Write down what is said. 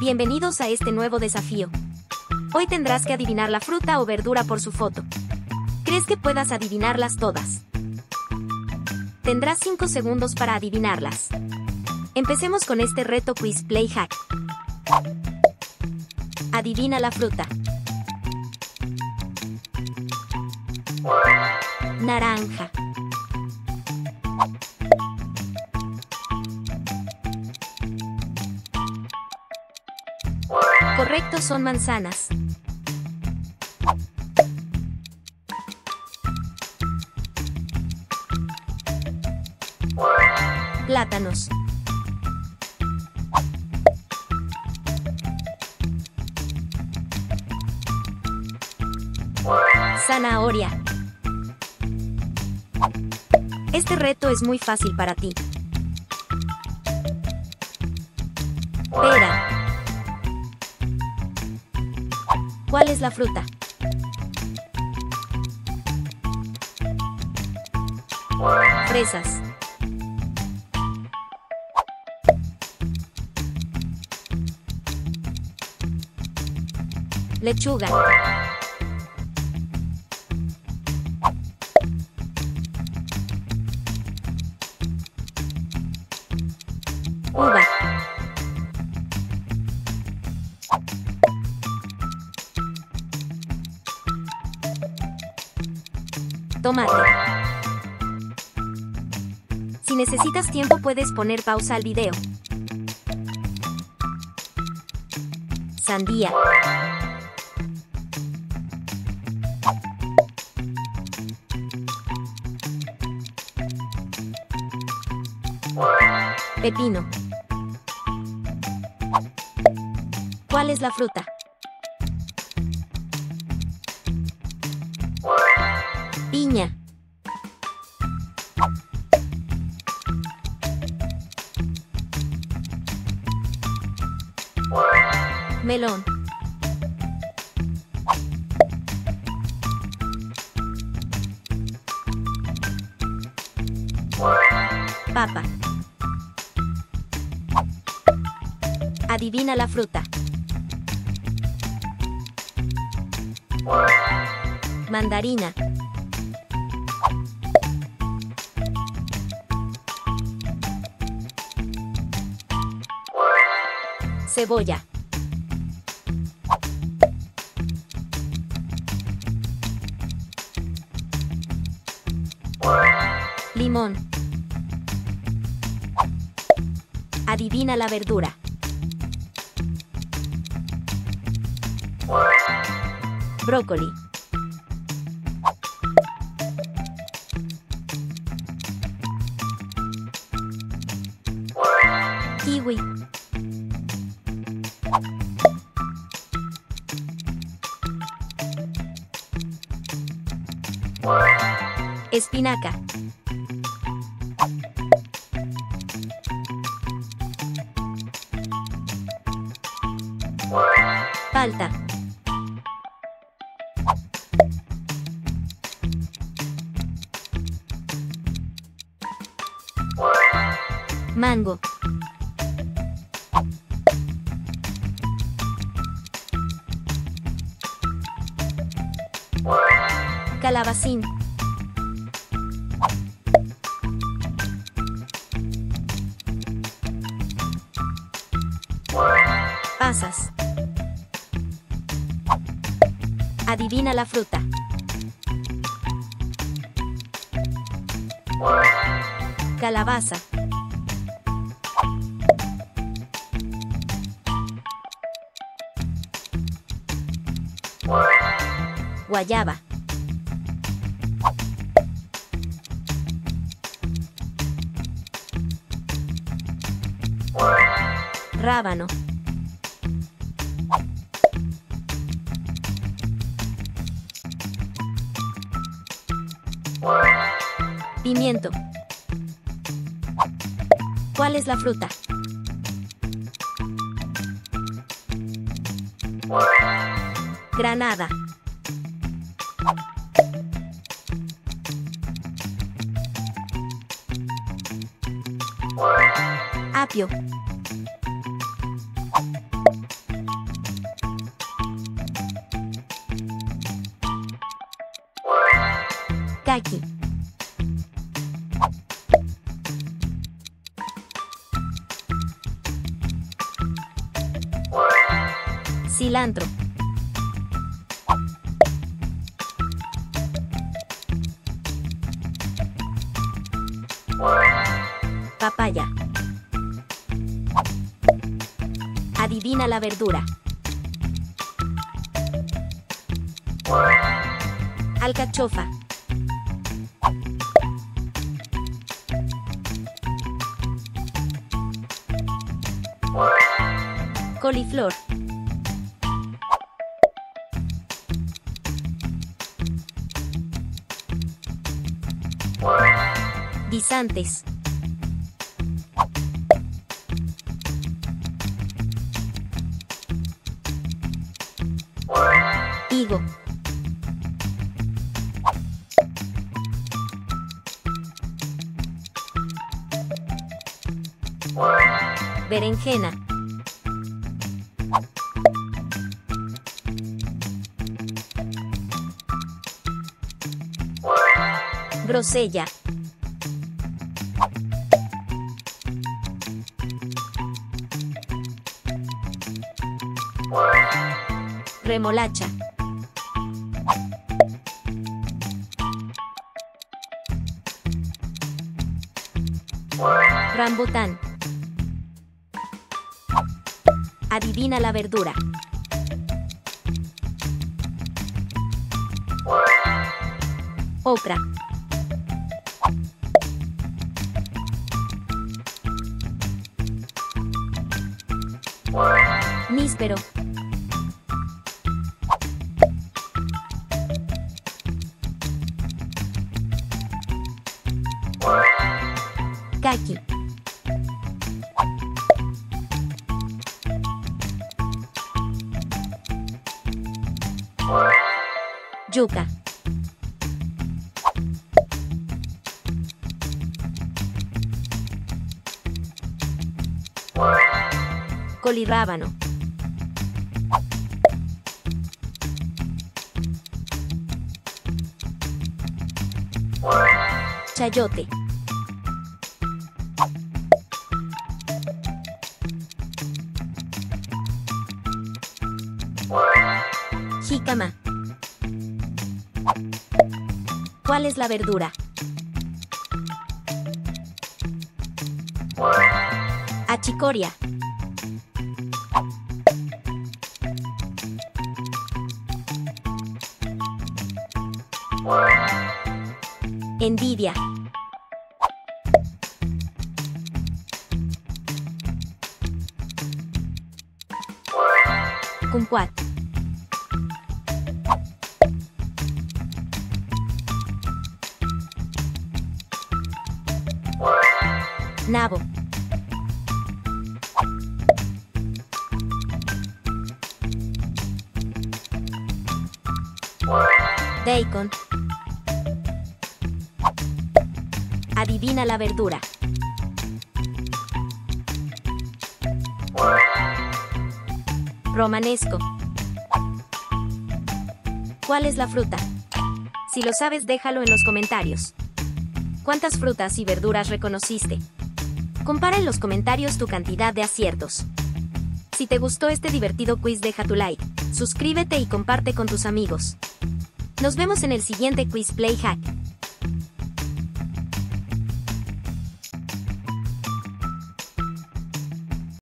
Bienvenidos a este nuevo desafío. Hoy tendrás que adivinar la fruta o verdura por su foto. ¿Crees que puedas adivinarlas todas? Tendrás 5 segundos para adivinarlas. Empecemos con este reto Quiz Play Hack. Adivina la fruta. Naranja. Correcto, son manzanas. Plátanos. Zanahoria. Este reto es muy fácil para ti. Pera. ¿Cuál es la fruta? Fresas. Lechuga. Uva. Tomate. Si necesitas tiempo puedes poner pausa al video. Sandía. Pepino. ¿Cuál es la fruta? Piña. Melón. Papa. Adivina la fruta. Mandarina. Cebolla. Limón. Adivina la verdura. Brócoli. Kiwi. Espinaca. Palta. Mango. Calabacín. Pasas. Adivina la fruta. Calabaza. Guayaba. Rábano. Pimiento. ¿Cuál es la fruta? Granada. Apio. Kaki. Cilantro. Papaya. Adivina la verdura. Alcachofa. Coliflor. Guisantes. Higo. Berenjena. Grosella. Remolacha. Rambután. Adivina la verdura. Okra. Níspero. Kaki. Yuca. Colirábano. Chayote. Jícama. ¿Cuál es la verdura? Achicoria. Endidia. Kumquat. Nabo. Bacon. Adivina la verdura. Romanesco. ¿Cuál es la fruta? Si lo sabes, déjalo en los comentarios. ¿Cuántas frutas y verduras reconociste? Compara en los comentarios tu cantidad de aciertos. Si te gustó este divertido quiz, deja tu like, suscríbete y comparte con tus amigos. Nos vemos en el siguiente Quiz Play Hack.